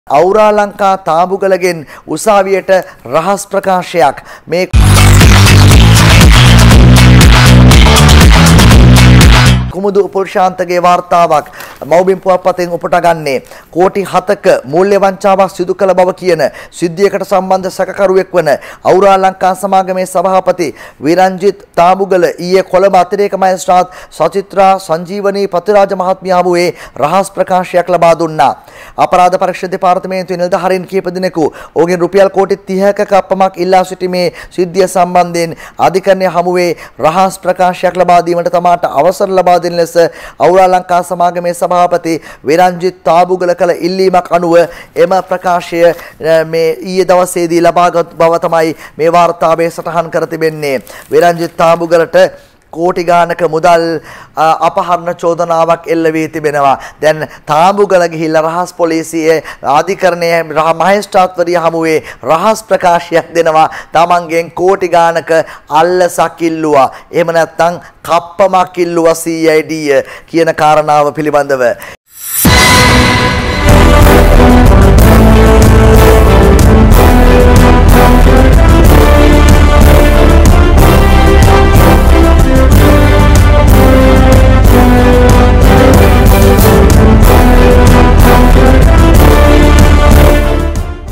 අවුරාලංකා තාඹුගලගෙන් උසාවියට රහස් ප්‍රකාශයක් මේ කුමුදු පුරුෂාන්තගේ වාර්තාවක් මෞබිම් පුවත්පතෙන් උපුටාගන්නේ කෝටි 7ක මූල්‍ය වංචාවක් සිදු කළ බව කියන සිද්ධියකට සම්බන්ධ සැකකරුවෙක් වන අවුරාලංකා සමාගමේ සභාපති විරංජිත් තාඹුගල ඊයේ කොළඹ අතිරේක මහේස්ත්‍රාත් සචිත්‍රා සංජීවනී පතිරාජ මහත්මිය හමුවේ රහස් ප්‍රකාශයක් ලබා දුන්නා. අපරාධ පරීක්ෂණ දෙපාර්තමේන්තුවේ නිලධාරීන් කීප දෙනෙකු ඔවුන්ගෙන් රුපියල් කෝටි 30ක අපමණක් ඉල්ලා සිටීමේ සිද්ධිය සම්බන්ධයෙන් අධිකරණය හමුවේ රහස් ප්‍රකාශයක් ලබා දීමට තමාට අවසර ලබා දෙන ලෙස අවුරාලංකා සමාගමේ සභාපති විරංජිත් තාඹුගල කළ ඉල්ලීමක් අනුව එම ප්‍රකාශය මේ ඊයේ දවසේදී ලබාගත් බව තමයි මේ වාර්තාවේ සටහන් කර තිබෙන්නේ. විරංජිත් තාඹුගලට කෝටි ගානක මුදල් අපහරණ චෝදනාවක් එල්ල වී තිබෙනවා. දැන් තාඹුගල ගිහිල්ලා රහස් පොලිසියේ අධිකරණයේ මහේස්ත්‍රාත්වරිය හමුවේ රහස් ප්‍රකාශයක් දෙනවා. තමන්ගෙන් කෝටි ගානක අල්ලසක් ඉල්ලුවා. එහෙම නැත්නම් කප්පමක් ඉල්ලුවා CID කියන කාරණාව පිළිබඳව.